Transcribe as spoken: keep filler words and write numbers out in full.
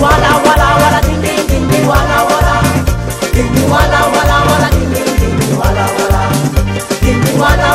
wala wala wala ding ding ding ding wala wala ding ding wala wala wala ding ding ding ding wala wala ding ding wala